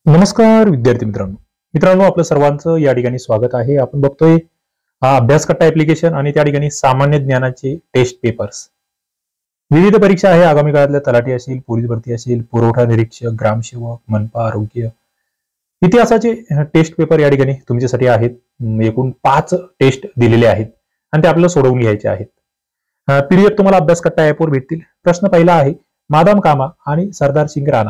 नमस्कार विद्यार्थी मित्रांनो आपलं सर्वांचं या ठिकाणी स्वागत आहे. आपण बघतोय हा अभ्यासकट्टा ऍप्लिकेशन आणि त्या ठिकाणी सामान्य ज्ञानाचे टेस्ट पेपर्स. विविध परीक्षा आहे. आगामी काळातल्या तलाठी असेल, पोलीस भरती असेल, पुरवठा निरीक्षक, ग्रामसेवक, मनपा, आरोग्य, इतिहासाचे टेस्ट पेपर या ठिकाणी तुमच्यासाठी आहेत. एकूण 5 टेस्ट दिलेले आहेत आणि ते आपल्याला सोडवून घ्यायचे आहेत. पीडीएफ तुम्हाला अभ्यासकट्टा ऍपवर भेटतील. प्रश्न पहिला आहे, मादाम कामा आणि सरदार सिंग राणा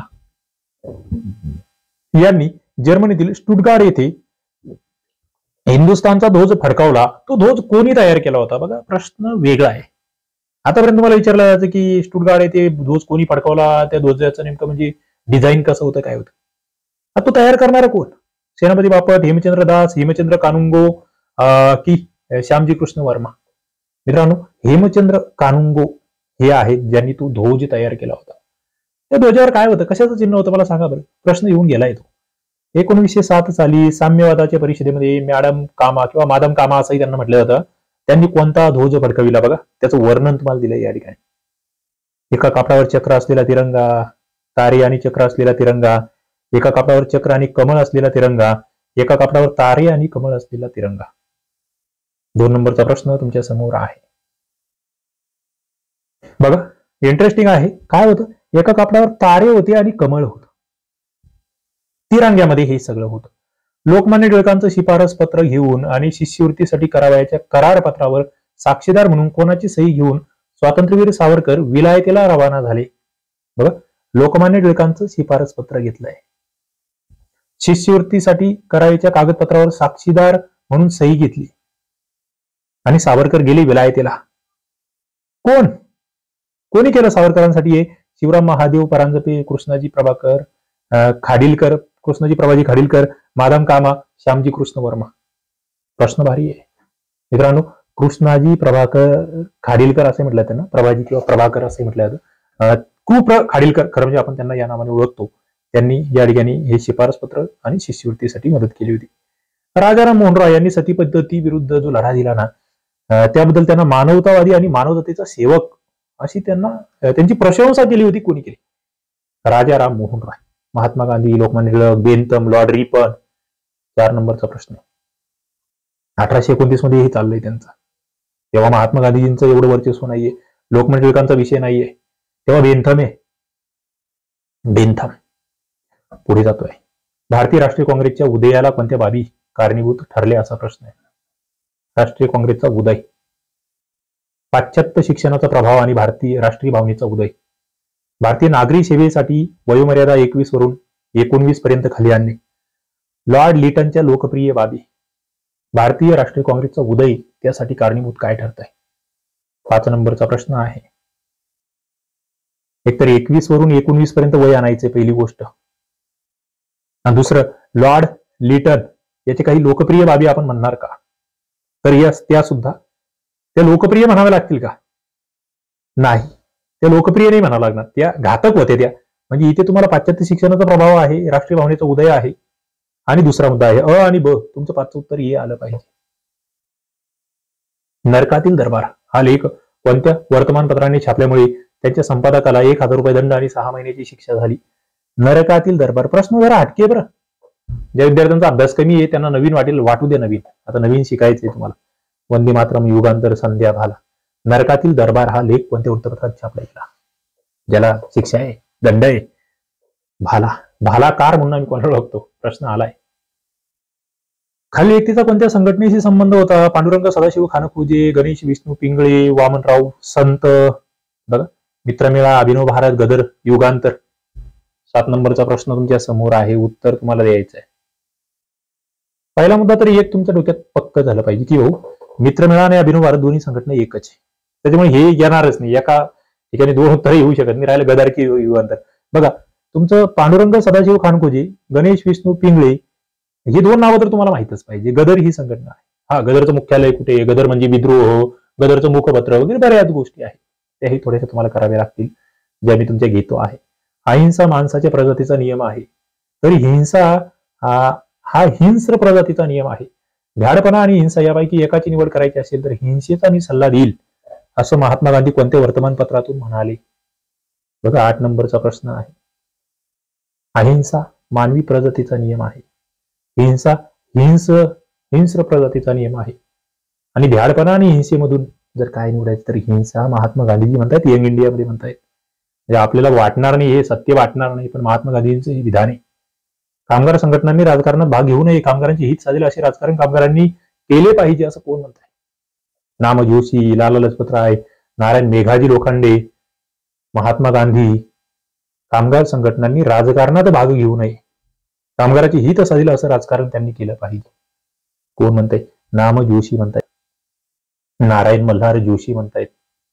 यांनी जर्मनीतील स्टुटगार्ड येथे हिंदुस्थानचा ध्वज फडकावला. तो ध्वज कोणी तयार केला होता? बघा, प्रश्न वेगळा आहे. आतापर्यंत तुम्हाला विचारलं जायचं की स्टुटगार्ड येथे ध्वज कोणी फडकावला, त्या ध्वजाचं नेमकं म्हणजे डिझाईन कसं होतं, काय होतं. आता तो तयार करणारा कोण? सेनापती बापट, हेमचंद्र दास, हेमचंद्र कानुंगो की श्यामजी कृष्ण वर्मा? मित्रांनो, हेमचंद्र कानुंगो हे आहेत ज्यांनी तो ध्वज तयार केला होता. त्या ध्वजावर काय होतं, कशाचं चिन्ह होतं मला सांगा बरं. प्रश्न येऊन गेलाय तो. 1907 साली साम्यवादाच्या परिषदेमध्ये मॅडम कामा किंवा मादाम कामा असंही त्यांना म्हटलं जातं. त्यांनी कोणता ध्वज फडकविला? बघा, त्याचं वर्णन तुम्हाला दिलंय या ठिकाणी. एका कापडावर चक्र असलेला तिरंगा, तारे आणि चक्र असलेला तिरंगा, एका कापडावर चक्र आणि कमळ असलेला तिरंगा, एका कापडावर तारे आणि कमळ असलेला तिरंगा. 2 नंबरचा प्रश्न तुमच्या समोर आहे. बघा, इंटरेस्टिंग आहे. काय होतं? एका कापडावर तारे होते आणि कमळ होतं. तिरंग्यामध्ये हे सगळं होतं. लोकमान्य टिळकांचं शिफारस पत्र घेऊन आणि शिष्यवृत्तीसाठी करावयाच्या करारपत्रावर साक्षीदार म्हणून कोणाची सही घेऊन स्वातंत्र्यवीर सावरकर विलायतेला रवाना झाले? बघा, लोकमान्य टिळकांचं शिफारस पत्र घेतलंय. शिष्यवृत्तीसाठी करावयाच्या कागदपत्रावर साक्षीदार म्हणून सही घेतली आणि सावरकर गेले विलायतेला. कोणी केलं सावरकरांसाठी? हे शिवराम महादेव परांजपे, कृष्णाजी प्रभाकर खाडीलकर, कृष्णाजी प्रभाजी खाडीलकर, मादाम कामा, श्यामजी कृष्ण वर्मा. प्रश्न भारी आहे मित्रांनो. कृष्णाजी प्रभाकर खाडीलकर असे म्हटलं त्यांना, प्रभाजी किंवा प्रभाकर असे म्हटलं जातं. खाडीलकर खरं म्हणजे आपण त्यांना या नावाने ओळखतो. त्यांनी या ठिकाणी हे शिफारस पत्र आणि शिष्यवृत्तीसाठी मदत केली होती. राजाराम मोहन रॉय यांनी सती पद्धती विरुद्ध जो लढा दिला ना, त्याबद्दल त्यांना मानवतावादी आणि मानवतेचा सेवक अशी त्यांची प्रशंसा केली होती. कोणी केली? Rajaram Mohan Roy. Mahatma Gandhi, Lokmanya Tilak, Bentham, Lord Ripon. 4 नंबरचा प्रश्न. 1829 मध्ये हे चाललंय त्यांचं. तेव्हा महात्मा गांधीजींचं एवढं वर्चस्व नाहीये, लोकमान्य टिळकांचा विषय नाहीये, तेव्हा बेंथम आहे. बेंथम पुढे जातोय. भारतीय राष्ट्रीय काँग्रेसच्या उदयाला कोणत्या बाबी कारणीभूत ठरले असा प्रश्न आहे. राष्ट्रीय काँग्रेसचा उदय, पाश्चात्य शिक्षणाचा प्रभाव आणि भारतीय राष्ट्रीय भावनेचा उदय, भारतीय नागरी सेवेसाठी वयोमर्यादा 21 वरून 19 पर्यंत खाली आणणे, लॉर्ड लिटनच्या लोकप्रिय बाबी, भारतीय राष्ट्रीय काँग्रेसचा उदय त्यासाठी कारणीभूत काय ठरत आहे? 5 नंबरचा प्रश्न आहे. एकतर 21 वरून 19 पर्यंत वय आणायचे पहिली गोष्ट, आणि दुसरं लॉर्ड लिटन याचे काही लोकप्रिय बाबी आपण म्हणणार का? तर यस, त्या लोकप्रिय म्हणाव्या लागतील का? नाही, त्या लोकप्रिय नाही म्हणावं लागणार, त्या घातक होत्या त्या. म्हणजे इथे तुम्हाला पाश्चात्य शिक्षणाचा प्रभाव आहे, राष्ट्रीय भावनेचा उदय आहे, आणि दुसरा मुद्दा आहे अ आणि ब. तुमचं 5चं उत्तर हे आलं पाहिजे. नरकातील दरबार हा लेख कोणत्या वर्तमानपत्राने छापल्यामुळे त्यांच्या संपादकाला 1000 रुपये दंड आणि 6 महिन्याची शिक्षा झाली? नरकातील दरबार. प्रश्न जरा हटके बरं. ज्या विद्यार्थ्यांचा अभ्यास कमी आहे त्यांना नवीन वाटू दे. आता नवीन शिकायचंय तुम्हाला. वंदे मातरम, युगांतर, संध्या, भाला. नरकातील दरबार हा लेख कोणत्या वृत्तपत्रात छापला गेला? ज्याला शिक्षा आहे, दंड आहे? भाला कार म्हणून आम्ही कोणाला ओळखतो? प्रश्न आलाय. खाली व्यक्तीचा कोणत्या संघटनेशी संबंध होता? पांडुरंग सदाशिव खानखोजे, गणेश विष्णू पिंगळे, वामनराव संत. बघा, मित्रमेळा, अभिनव भारत, गदर, युगांतर. 7 नंबरचा प्रश्न तुमच्या समोर आहे. उत्तर तुम्हाला द्यायचं आहे. पहिला मुद्दा तरी एक तुमच्या डोक्यात पक्क झालं पाहिजे की हो, मित्रमेळा आणि अभिनव भारत दोन्ही संघटना एकच आहे. त्याच्यामुळे हे येणारच नाही. एका ठिकाणी 2 उत्तर येऊ शकत नाही. राहिलं गदार की युगांतर. बघा, तुमचं पांडुरंग सदाशिव खानखोजे, गणेश विष्णू पिंगळे हे 2 नावं तर तुम्हाला माहितच पाहिजे. गदर ही संघटना आहे. हा, गदरचं मुख्यालय कुठे आहे? गदर म्हणजे विद्रोह, गदरचं मुखपत्र वगैरे बऱ्याच गोष्टी आहेत. त्याही थोड्याशा तुम्हाला कराव्या लागतील, ज्या मी तुमच्या घेतो आहे. अहिंसा माणसाच्या प्रजातीचा नियम आहे, तरी हिंसा हा हिंस्र प्रजातीचा नियम आहे. भ्याडपणा आणि हिंसा यापैकी एकाची निवड करायची असेल तर हिंसेचा मी सल्ला देईल असं महात्मा गांधी कोणत्या वर्तमानपत्रातून म्हणाले? बघा, 8 नंबरचा प्रश्न आहे. अहिंसा मानवी प्रजातीचा नियम आहे. हिंसा हिंस्र प्रजातीचा नियम आहे. आणि भ्याडपणा आणि हिंसेमधून जर काय निवडायचं तर हिंसा. महात्मा गांधीजी म्हणतात यंग इंडियामध्ये म्हणतायत. म्हणजे आपल्याला वाटणार नाही, हे सत्य वाटणार नाही, पण महात्मा गांधींचं हे विधान आहे. कामगार संघटनांनी राजकारणात भाग घेऊ नये, कामगारांचे हित साधेल असे राजकारण कामगारांनी केले पाहिजे असं कोण म्हणत आहे? नाम जोशी, लाला लजपत राय, नारायण मेघाजी लोखंडे, महात्मा गांधी. कामगार संघटनांनी राजकारणात भाग घेऊ नये, कामगाराचे हित साधेल असं राजकारण त्यांनी केलं पाहिजे. कोण म्हणताय? नाम जोशी म्हणतायत, नारायण मल्हार जोशी म्हणतायत.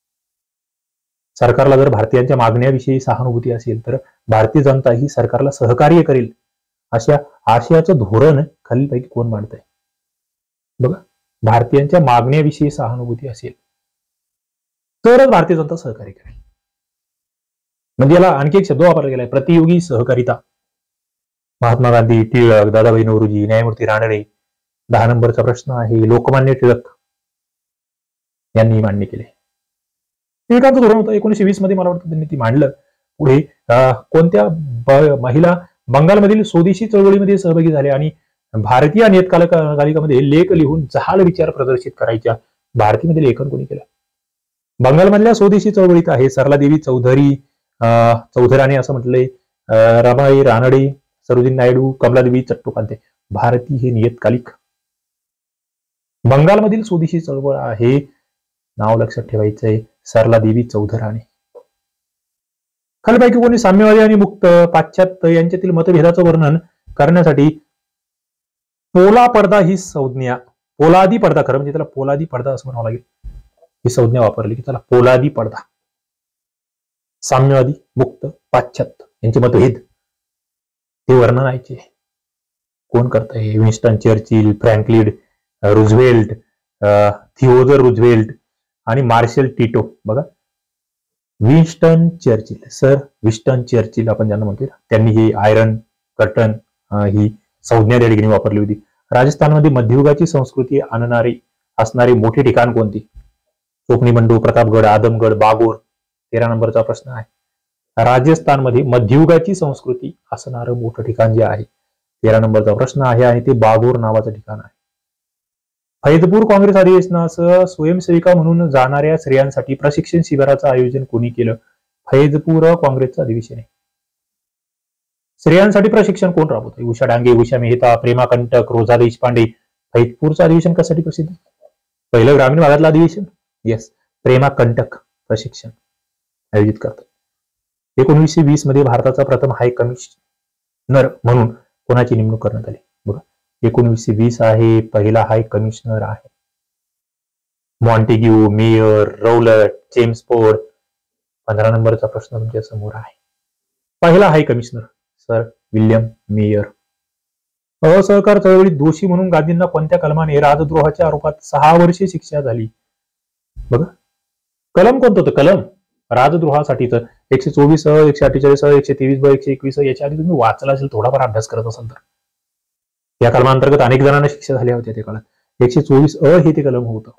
सरकारला जर भारतीयांच्या मागण्याविषयी सहानुभूती असेल तर भारतीय जनता ही सरकारला सहकार्य करेल अशा आशयाचं धोरण खालीलपैकी कोण मांडत आहे? बघा, भारतीयांच्या मागण्याविषयी सहानुभूती असेल तरच भारतीय जनता सहकार्य करेल. म्हणजे याला आणखी एक शब्द वापरला गेलाय, प्रतियोगी सहकारिता. महात्मा गांधी, टिळक, दादाभाई नौरोजी, न्यायमूर्ती रानडे. 10 नंबरचा प्रश्न आहे, लोकमान्य टिळक यांनी मान्य केले. टिळकांचं धोरण होतं 1920 मध्ये, मला वाटतं त्यांनी ती मांडलं. पुढे कोणत्या महिला बंगालमधील स्वदेशी चळवळीमध्ये सहभागी झाल्या आणि भारतीय नियतकालिकामध्ये लेख लिहून जहाल विचार प्रदर्शित करायच्या? भारतीमध्ये लेखन कोणी केलं? बंगालमधल्या स्वदेशी चळवळीत आहे सरलादेवी चौधराने असं म्हटलंय, रमाई रानडे, सरोजिनी नायडू, कमलादेवी चट्टोपाध्याय. भारती हे नियतकालिक बंगालमधील स्वदेशी चळवळ आहे. नाव लक्षात ठेवायचंय, सरलादेवी चौधराने. खालीलपैकी कोणी साम्यवादी आणि मुक्त पाश्चात्य यांच्यातील मतभेदाचं वर्णन करण्यासाठी पोला पडदा ही संज्ञा, पोलादी पडदा, खरं म्हणजे त्याला पोलादी पडदा असं म्हणावं लागेल, ही संज्ञा वापरली की त्याला पोलादी पडदा. साम्यवादी, मुक्त, पाश्चात्य यांचे मतभेद ते वर्णनायचे कोण करतंय? Winston Churchill, Franklin Roosevelt, Theodore Roosevelt आणि मार्शल टिटो. बघा, Winston Churchill, sir Winston Churchill आपण ज्यांना म्हणतो, त्यांनी ही आयरन कर्टन ही संज्ञा त्या ठिकाणी वापरली होती. राजस्थानमध्ये मध्ययुगाची संस्कृती आणणारी असणारे मोठे ठिकाण कोणते? चोपणी बंडू, प्रतापगड, आदमगड, बागोर. 13 नंबरचा प्रश्न आहे. राजस्थानमध्ये मध्ययुगाची संस्कृती असणारं मोठं ठिकाण जे आहे, 13 नंबरचा प्रश्न आहे आणि ते बागोर नावाचं ठिकाण आहे. फैजपूर काँग्रेस अधिवेशनासह स्वयंसेविका म्हणून जाणाऱ्या स्त्रियांसाठी प्रशिक्षण शिबिराचं आयोजन कोणी केलं? फैजपूर काँग्रेसचं अधिवेशन आहे. स्त्रियांसाठी प्रशिक्षण कोण राबवतंय? उषा डांगे, उषा मेहता, प्रेमा कंटक, रोजा देशपांडे. फैजपूरचं अधिवेशन कशासाठी प्रसिद्ध? पहिलं ग्रामीण भागातलं अधिवेशन. येस, प्रेमा कंटक प्रशिक्षण आयोजित करतात. 1920 मध्ये भारताचा प्रथम हाय कमिशनर म्हणून कोणाची नेमणूक करण्यात आली? बघा, 1920 आहे, पहिला हाय कमिशनर आहे Montagu, Meyer, Rowlatt, James Ford. 15 नंबरचा प्रश्न तुमच्या समोर आहे. पहिला high commissioner sir William Meyer. असहकार चळवळीत दोषी म्हणून गांधींना कोणत्या कलमाने राजद्रोहाच्या आरोपात 6 वर्षे शिक्षा झाली? बघा, कलम कोणतं होतं? कलम राजद्रोहासाठीच 124, 148, 123, 121. याच्या आधी तुम्ही वाचला असेल, थोडाफार अभ्यास करत असाल तर. या कलमांतर्गत अनेक जणांना शिक्षा झाल्या होत्या त्या काळात. 124 हे ते कलम होतं.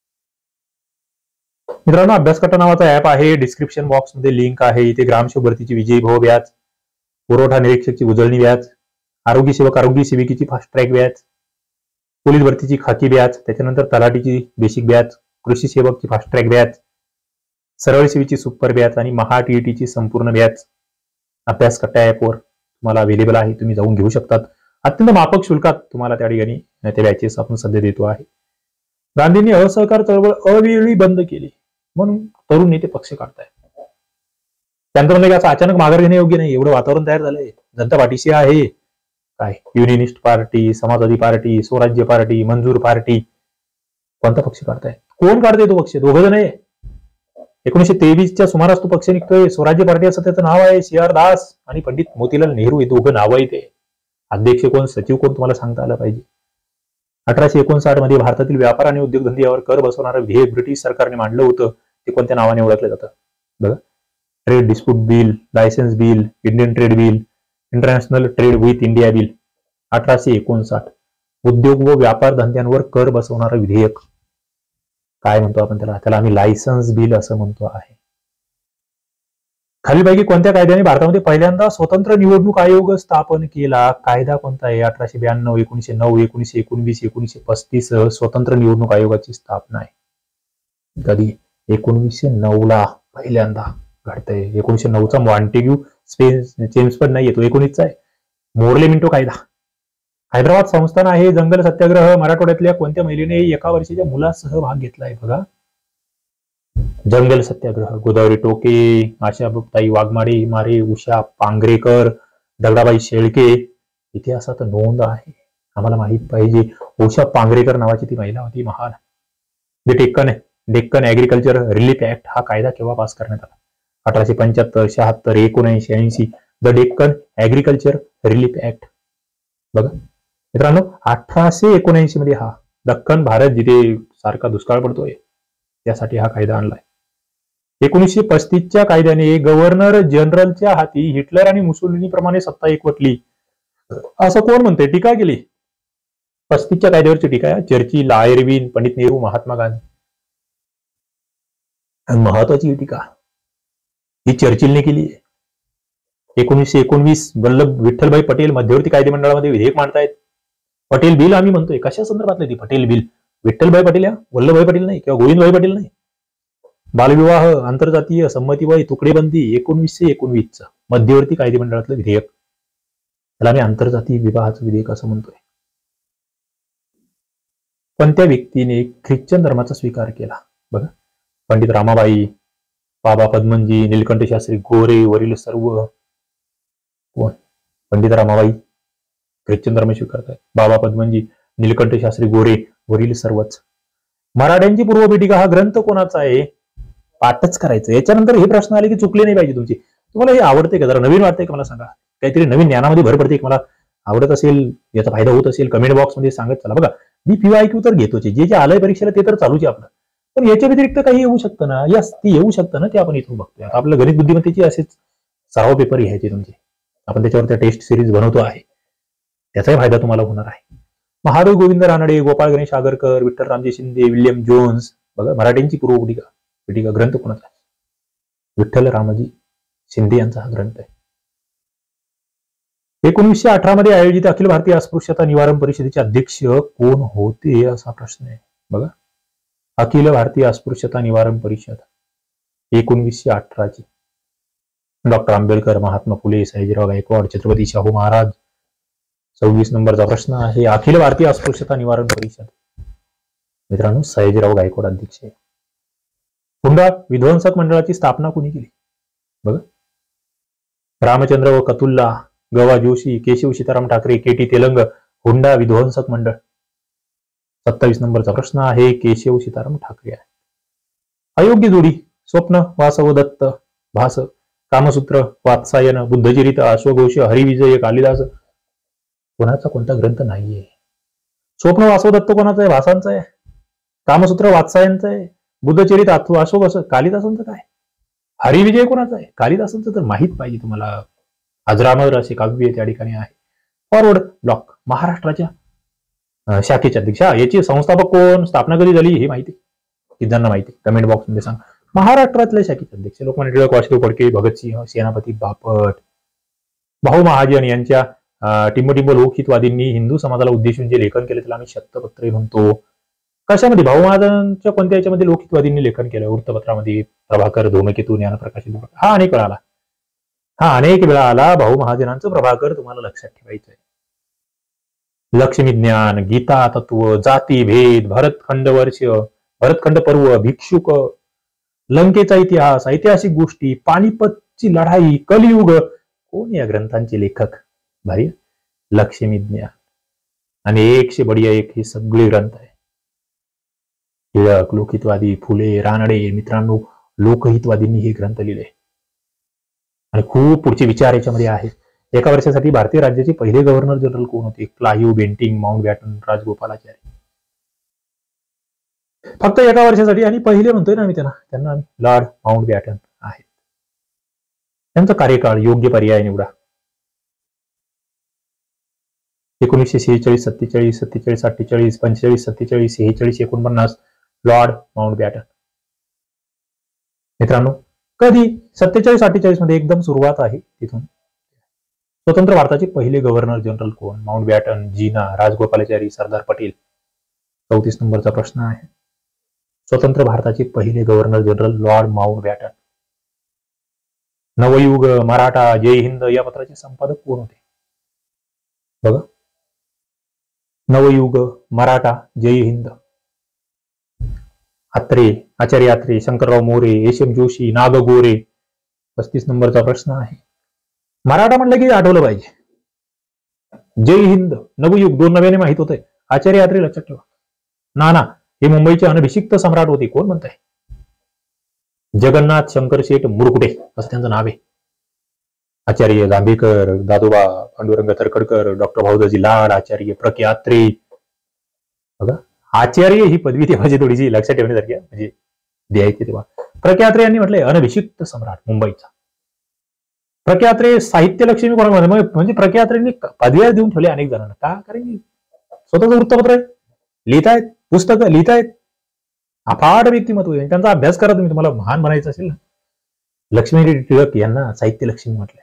मित्रांनो, अभ्यास कट्टा नावाचा ऍप आहे, डिस्क्रिप्शन बॉक्स मध्ये लिंक आहे. इथे ग्रामसेवक भरतीची विजयी भाव व्याज, पुरवठा निरीक्षकची उजळणी व्याज, आरोग्य सेविकेची फास्ट ट्रॅक व्याज, पोलीस भरतीची खाकी व्याज, त्याच्यानंतर तलाठीची बेसिक व्याज, कृषी सेवकची फास्ट ट्रॅक व्याज, सरळ सेवेची सुपर व्याज आणि महा टीईटीची संपूर्ण व्याज अभ्यास कट्टा ऍपवर तुम्हाला अवेलेबल आहे. तुम्ही जाऊन घेऊ शकतात. अत्यंत माफक शुल्कात तुम्हाला त्या ठिकाणी ते बॅचेस आपण सध्या देतो आहे. गांधींनी असहकार चळवळ अवेळी बंद केली म्हणून तरुण नेते पक्ष काढताय. त्यानंतर म्हणजे असं अचानक माघार घेणे योग्य नाही, एवढं वातावरण तयार झालंय. जनता पार्टीशी आहे काय? Unionist party, Samajwadi party, Swarajya party, मंजूर पार्टी. कोणता पक्ष काढताय? कोण काढतोय तो पक्ष? दोघं जण आहे. 1923च्या सुमारास तो पक्ष निघतोय. स्वराज्य पार्टी असं त्याचं नाव आहे. CR दास आणि पंडित मोतीलाल नेहरू हे दोघं नाव आहे. ते अध्यक्ष कोण, सचिव कोण तुम्हाला सांगता आलं पाहिजे. 1859 मध्ये भारतातील व्यापार आणि उद्योगधंदे यावर कर बसवणारं विधेयक ब्रिटिश सरकारने मांडलं होतं. ते कोणत्या नावाने ओळखलं जातं? बघा, trade dispute bill, licence bill, Indian trade bill, international trade with India bill. 1859 उद्योग व व्यापार धंद्यांवर कर बसवणारं विधेयक काय म्हणतो आपण त्याला? त्याला आम्ही लायसन्स बिल असं म्हणतो आहे. खालीलपैकी कोणत्या कायद्याने भारतामध्ये पहिल्यांदा स्वतंत्र निवडणूक आयोग स्थापन केला? कायदा कोणता आहे? 1892, 1909, 1919, 1935 स्वतंत्र निवडणूक आयोगाची स्थापना आहे. कधी? 1909 ला पहिल्यांदा घडतंय. 1909चा मॉन्टेग्यू चेम्सफर्ड नाही येतो, 19चा आहे. मोर्ले मिंटो कायदा. हैदराबाद संस्थान आहे. जंगल सत्याग्रह. मराठवाड्यातल्या कोणत्या महिलेने एका वर्षाच्या मुलासह भाग घेतलाय? बघा, जंगल सत्याग्रह. गोदावरी टोके, आशाताई वाघमारे, मारे, उषा पांगरेकर, दगडाबाई शेळके. इतिहासात नोंद आहे, आम्हाला माहित पाहिजे. उषा पांगरेकर नावाची ती महिला होती, महान. डेक्कन ऍग्रिकल्चर रिलीफ ऍक्ट हा कायदा केव्हा पास करण्यात आला? 1875, 76, 79, 80. The Deccan agriculture relief act. बघा मित्रांनो, 1879 मध्ये हा दख्खन भारत जिथे सारखा दुष्काळ पडतोय त्यासाठी हा कायदा आणलाय. 1935च्या कायद्याने गव्हर्नर जनरलच्या हाती हिटलर आणि मुसोलिनी प्रमाणे सत्ता एकवटली असं कोण म्हणते? टीका केली. 35च्या कायद्यावरची टीका आहे. Churchill, Irwin, Pandit Nehru, Mahatma Gandhi. महत्वाची टीका ही चर्चिलने केली आहे. 1919 वल्लभ विठ्ठलभाई पटेल मध्यवर्ती कायदेमंडळामध्ये विधेयक मांडतायत. पटेल बिल आम्ही म्हणतोय, कशा संदर्भातले ती पटेल बिल? विठ्ठलभाई पटेल या, वल्लभभाई पटेल नाही किंवा गोविंदभाई पटेल नाही. बालविवाह, आंतरजातीय संमतीवय, तुकडेबंदी 1919 मध्यवर्ती कायदेमंडळातलं विधेयक. त्याला आम्ही आंतरजातीय विवाहाचं विधेयक असं म्हणतोय. कोणत्या व्यक्तीने ख्रिश्चन धर्माचा स्वीकार केला? बघा, पंडित रामाबाई, बाबा पद्मनजी, नीलकंठ शास्त्री गोरे, वरील सर्व. कोण? पंडित रामाबाई ख्रिश्चन धर्म स्वीकारतात. बाबा पद्मनजी, नीलकंठ शास्त्री गोरे, वरील सर्वच. मराठ्यांची पूर्वपीठिका हा ग्रंथ कोणाचा आहे? पाठच करायचं. याच्यानंतर हे प्रश्न आले की चुकले नाही पाहिजे तुमची. तुम्हाला हे आवडते का? जरा नवीन वाटतंय का मला सांगा. काहीतरी नवीन ज्ञानामध्ये भर पडते. मला आवडत असेल, याचा फायदा होत असेल, कमेंट बॉक्समध्ये सांगत चला. बघा, मी PYQ तर घेतोच, जे आलंय परीक्षेला ते तर चालूच आहे आपलं. पण याच्या व्यतिरिक्त काही येऊ शकतं ना? यस, ती येऊ शकतं ना, ते आपण इथून बघतोय. आता आपलं गणित बुद्धिमत्तेची असेच सराव पेपर घ्यायचे तुमचे. आपण त्याच्यावर त्या टेस्ट सिरीज बनवतो आहे, त्याचाही फायदा तुम्हाला होणार आहे. Mahadev Govind Ranade, Gopal Ganesh Agarkar, Vitthal Ramji Shinde, William Jones. बघा, मराठ्यांची पूर्वपीठिका ग्रंथ कोणाचा आहे? विठ्ठल रामजी शिंदे यांचा हा ग्रंथ आहे. 1918 मध्ये आयोजित अखिल भारतीय अस्पृश्यता निवारण परिषदेचे अध्यक्ष कोण होते असा प्रश्न आहे. बघा, अखिल भारतीय अस्पृश्यता निवारण परिषद 1918 ची. डॉक्टर आंबेडकर, महात्मा फुले, सयाजीराव गायकवाड, छत्रपती शाहू महाराज. 26 नंबरचा प्रश्न आहे. अखिल भारतीय अस्पृश्यता निवारण परिषद. मित्रांनो, सयाजीराव गायकवाड अध्यक्ष आहे. हुंडा विध्वंसक मंडळाची स्थापना कोणी केली? बघा, रामचंद्र व कतुल्ला, गवा जोशी, केशव सीताराम ठाकरे, KT तेलंग. हुंडा विध्वंसक मंडळ. 27 नंबरचा प्रश्न आहे. केशव सीताराम ठाकरे आहे. अयोग्य जोडी. स्वप्न, वासव दत्त, भास. कामसूत्र, वात्सायन, बुद्धचरित, अश्वघोष, हरिविजय, कालिदास. कोणाचा कोणता ग्रंथ नाहीये? स्वप्न वासव दत्त कोणाचा आहे? भासांचा आहे. कामसूत्र वात्सायनचं आहे. बुद्धचरित अश्वघोष कालिदासांचं काय? हरिविजय कोणाचा आहे? कालिदासांचं तर माहित पाहिजे तुम्हाला. अजरामर असे काव्य त्या ठिकाणी आहे. फॉरवर्ड ब्लॉक महाराष्ट्राच्या शाखेचे अध्यक्ष. याची संस्थापक कोण? स्थापना कधी झाली हे माहिती? किती माहिती? कमेंट बॉक्स मध्ये सांग. महाराष्ट्रातल्या शाखेचे अध्यक्ष लोकमान्य टिळक, वासुदेव फडके, भगतसिंह, सेनापती बापट. भाऊ महाजन यांच्या टिंबटिंब लोकहितवादींनी हिंदू समाजाला उद्देशून जे लेखन केले त्याला आम्ही शतपत्रे म्हणतो. कशामध्ये? भाऊ महाजनांच्या कोणत्या याच्यामध्ये लोकहितवादींनी लेखन केलं? वृत्तपत्रामध्ये. प्रभाकर, धूमकेतू, ज्ञानप्रकाशित. हा अनेक वेळा आला. अनेक वेळा आला. भाऊ महाजनांचं प्रभाकर तुम्हाला लक्षात ठेवायचंय. लक्ष्मी ज्ञान, गीता तत्व, जाती भेद, भरतखंड पर्व, भिक्षुक, लंकेचा इतिहास, ऐतिहासिक गोष्टी, पानिपतची लढाई, कलियुग. कोण या ग्रंथांचे लेखक? भारी. लक्ष्मी ज्ञान आणि 100 बढिया 1 हे सगळे ग्रंथ आहे. टिळक, लोकहितवादी, फुले, रानडे. मित्रांनो, लोकहितवादींनी हे ग्रंथ लिहिले आणि खूप पुढचे विचार याच्यामध्ये आहेत. एका वर्षासाठी भारतीय राज्याचे पहिले गव्हर्नर जनरल कोण होते? Clive, Bentinck, Mountbatten, Rajagopalachari. फक्त एका वर्षासाठी आणि पहिले म्हणतोय ना आम्ही त्यांना लॉर्ड माउंटबॅटन आहेत. त्यांचा कार्यकाळ योग्य पर्याय निवडा. 1946, 47, 47, 48, 45, 47, 46, 49. Lord Mountbatten. मित्रांनो, कधी 47-48 मध्ये एकदम सुरुवात आहे तिथून. स्वतंत्र भारताचे पहिले गव्हर्नर जनरल कोण? माउंटबॅटन, जिना, राजगोपालाचारी, सरदार पटेल. 34 नंबरचा प्रश्न आहे. स्वतंत्र भारताचे पहिले governor general Lord Mountbatten. Navyug, Maratha, Jai Hind या पत्राचे संपादक कोण होते? बघा, नवयुग, मराठा, जय हिंद. आचार्य आत्रे, शंकरराव मोरे, एस एम जोशी, नागगोरे. 35 नंबरचा प्रश्न आहे. मराठा म्हटलं की आठवलं पाहिजे. जय हिंद, नवयुग 2 नव्याने माहित होतंय. आचार्य आत्रे लक्षात ठेवा. नाना हे मुंबईचे अनभिषिक्त सम्राट होते. कोण म्हणताय? जगन्नाथ शंकर शेठ मुरकुटे असं त्यांचं नाव आहे. आचार्य जांभेकर, दादोबा पांडुरंग तरखडकर, डॉक्टर भाऊदाजी लाड, आचार्य प्रके आत्रे. बघा, आचार्य ही पदवी तेव्हाची थोडीशी लक्षात ठेवण्यासारखी आहे, म्हणजे द्यायची तेव्हा. प्रके आत्रे यांनी म्हटलंय अनभिषिक्त सम्राट मुंबईचा. प्रके आत्रे साहित्य लक्ष्मी कोणामध्ये, म्हणजे प्रके आत्रेंनी पदव्या देऊन ठेवले अनेक जणांना. का? कारण स्वतःच वृत्तपत्र आहे, लिहितायत, पुस्तकं लिहितायत, अफाट व्यक्तिमत्व आहे. त्यांचा अभ्यास करा तुम्ही, तुम्हाला महान बनायचं असेल ना. लक्ष्मीबाई टिळक यांना साहित्य लक्ष्मी म्हटलंय.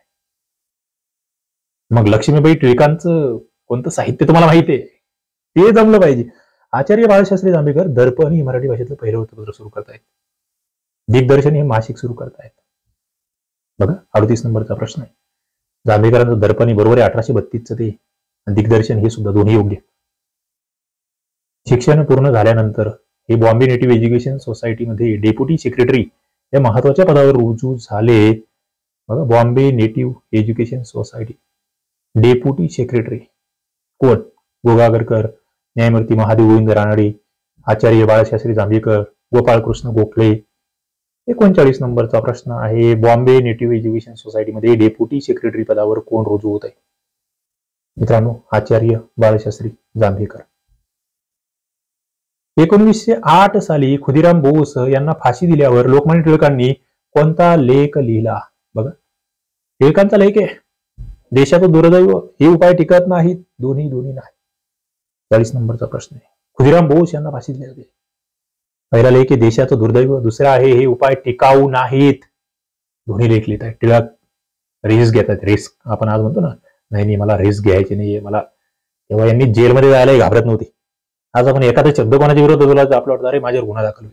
मग लक्ष्मीबाई टिळकांचं कोणतं साहित्य तुम्हाला माहिती आहे ते जमलं पाहिजे. आचार्य बाळशास्त्री जांभेकर दर्पण ही मराठी भाषेतलं पहिलं वृत्तपत्र सुरू करतायत. दिग्दर्शन हे मासिक सुरू करतायत. बघा, 38 नंबरचा प्रश्न आहे. जांभेकरांचं दर्पण बरोबर आहे 1832चं ते, दिग्दर्शन हे सुद्धा दोन्ही योग्य. शिक्षण पूर्ण झाल्यानंतर हे बॉम्बे नेटिव्ह एज्युकेशन सोसायटीमध्ये डेप्युटी सेक्रेटरी या महत्वाच्या पदावर रुजू झाले. बघा, Bombay native education society deputy secretary कोण? गोगागरकर, न्यायमूर्ती महादेव गोविंद रानडे, आचार्य बाळशास्त्री जांभेकर, गोपाळकृष्ण गोखले. 39 नंबरचा प्रश्न आहे. बॉम्बे नेटिव्ह एज्युकेशन सोसायटीमध्ये डेप्युटी सेक्रेटरी पदावर कोण रुजू होत आहे? मित्रांनो, आचार्य बाळशास्त्री जांभेकर. 1908 साली खुदिराम बोस यांना फाशी दिल्यावर लोकमान्य टिळकांनी कोणता लेख लिहिला? बघा, टिळकांचा लेख आहे देशाचं दुर्दैव, हे उपाय टिकत नाहीत, दोन्ही नाही. 40 नंबरचा प्रश्न आहे. खुदिराम बोस यांना फाशी दिली होती. पहिला लेख आहे देशाचं दुर्दैव, दुसरा आहे हे उपाय टिकाऊ नाहीत. दोन्ही लेख लिहित आहेत. टिळक रिस्क घेतात. रिस्क आपण आज म्हणतो ना, नाही मला रिस्क घ्यायची नाहीये मला. तेव्हा यांनी जेलमध्ये जायलाही घाबरत नव्हती. आज आपण एखादा शब्द कोणाच्या विरोधात बोलायचं, आपलं वाटतं अरे माझ्यावर गुन्हा दाखल होईल.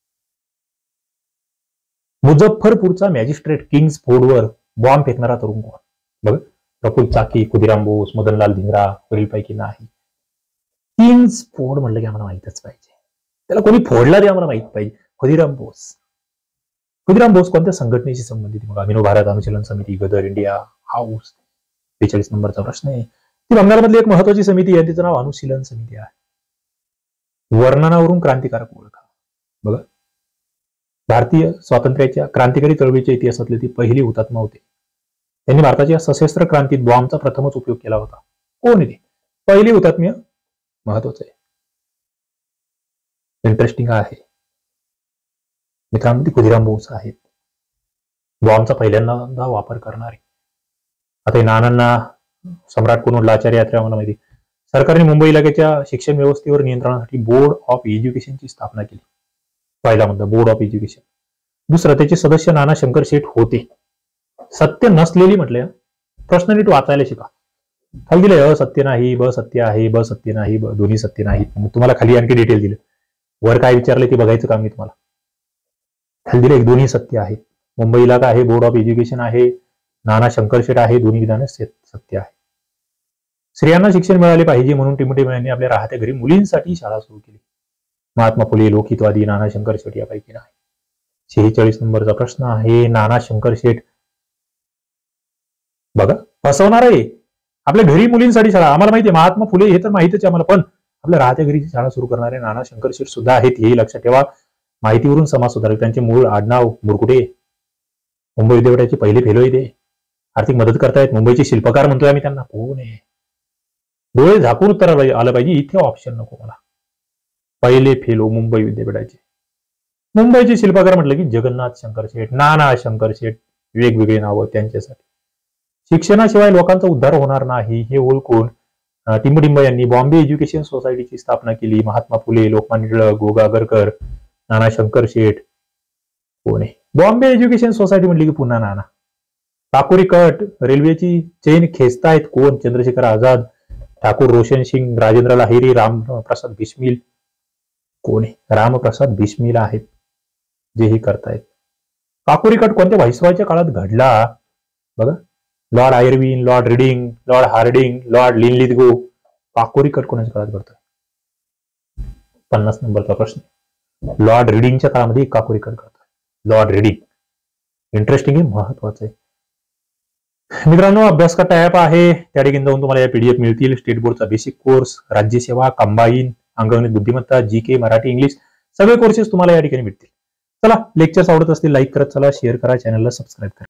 मुझफ्फरपूरचा मॅजिस्ट्रेट किंग्स फोर्डवर बॉम्ब फेकणारा तरुण कोण? बघ, प्रफुल्ल चाकी, खुदिराम बोस, मदनलाल धिंगरा, वरीलपैकी नाही. किंग्स फोर्ड म्हटलं की आम्हाला माहितच पाहिजे, त्याला कोणी फोडला ते आम्हाला माहित पाहिजे. खुदिराम बोस. खुदिराम बोस कोणत्या संघटनेशी संबंधित? मग अभिनव भारत अनुशीलन समिती, गदर इंडिया हाऊस. 42 नंबरचा प्रश्न आहे. ती बंगालमधली एक महत्वाची समिती आहे, तिचं नाव अनुशीलन समिती आहे. वर्णनावरून क्रांतिकारक ओळखा. बघा, भारतीय स्वातंत्र्याच्या क्रांतिकारी चळवळीच्या इतिहासातले ती पहिली हुतात्मा होते. त्यांनी भारताच्या सशस्त्र क्रांतीत बॉम्बचा प्रथमच उपयोग केला होता. कोण आहे? पहिली हुतात्म्य महत्वाचं आहे, इंटरेस्टिंग आहे मित्रांनो. ती खुदिराम बोस आहेत, बॉम्बचा पहिल्यांदा वापर करणारे. आता नानांना सम्राट कोण म्हटलं? आचार्य आत्रे आम्हाला माहिती. सरकारने मुंबई इलाक्याच्या शिक्षण व्यवस्थेवर नियंत्रणासाठी बोर्ड ऑफ एज्युकेशनची स्थापना केली. पहिला मुद्दा बोर्ड ऑफ एज्युकेशन. दुसरं, त्याचे सदस्य नाना शंकर शेठ होते. सत्य नसलेली म्हटलं, प्रश्न नीट वाचायला शिका. खाली दिले असत्य नाही, ब सत्य आहे, ब सत्य नाही, दोन्ही सत्य नाहीत. मग तुम्हाला खाली आणखी डिटेल दिले. वर काय विचारले ते बघायचं काम मी तुम्हाला. खाली दिले दोन्ही सत्य आहेत. मुंबई इलाका आहे, बोर्ड ऑफ एज्युकेशन आहे, नाना शंकर शेठ आहे, दोन्ही विधान सत्य आहे. स्त्रियांना शिक्षण मिळाले पाहिजे म्हणून टिमटिम यांनी आपल्या राहत्या घरी मुलींसाठी शाळा सुरू केली. महात्मा फुले, लोकहितवादी, नाना शंकर शेठ यापैकी नाही. 46 नंबरचा प्रश्न आहे. नाना शंकर शेठ बघा फसवणार आहे. आपल्या घरी मुलींसाठी शाळा, आम्हाला माहिती आहे. महात्मा फुले हे तर माहितीच आहे आम्हाला, पण आपल्या राहत्या घरी शाळा सुरू करणारे नाना शंकर शेठ सुद्धा आहेत, हे लक्षात ठेवा. माहितीवरून समाज सुधारक. त्यांचे मूळ आडनाव मुरकुटे. मुंबई विद्यापीठाचे पहिले फेलो आहे ते. आर्थिक मदत करतायत. मुंबईचे शिल्पकार म्हणतोय आम्ही त्यांना. कोण आहे? डोळे झाकून उत्तर आलं पाहिजे, इथे ऑप्शन नको मला. पहिले फेलो मुंबई विद्यापीठाचे. मुंबईचे शिल्पकार म्हटलं की जगन्नाथ शंकर शेठ, नाना शंकर शेठ, वेगवेगळे नावं त्यांच्यासाठी. शिक्षणाशिवाय लोकांचा उद्धार होणार नाही हे ओळखून टिंबटिंब यांनी बॉम्बे एज्युकेशन सोसायटीची स्थापना केली. महात्मा फुले, लोकमान्य टिळक, गोगा आगरकर, नाना शंकर शेठ कोण आहे? बॉम्बे एज्युकेशन सोसायटी म्हटली की पुन्हा नाना. काकोरी कट रेल्वेची चेन खेचतायत कोण? चंद्रशेखर आझाद, ठाकूर रोशन सिंग, राजेंद्र लाहिरी, रामप्रसाद बिस्मिल. कोण आहे? रामप्रसाद बिस्मिल आहेत जे हे करतायत. काकोरी कट कोणत्या व्हाईसरॉयच्या काळात घडला? बघा, lord Irwin, lord Reading, lord Hardinge, lord Linlithgow. Kakori कट कोणाच्या काळात घडतोय? 50 नंबरचा प्रश्न. लॉर्ड रिडिंगच्या काळामध्ये काकोरी कट घडतोय. Lord Reading. इंटरेस्टिंग आहे, महत्वाचं आहे. मित्रांनो, अभ्यास कट्टा ऍप आहे, त्या ठिकाणी जाऊन तुम्हाला या पीडीएफ मिळतील. स्टेट बोर्डचा बेसिक कोर्स, राज्यसेवा, कंबाईन, अंगणित बुद्धिमत्ता, जीके, मराठी, इंग्लिश सगळे कोर्सेस तुम्हाला या ठिकाणी मिळतील. चला, लेक्चर्स आवडत असतील लाईक करत चला, शेअर करा, चॅनलला सबस्क्राईब करा.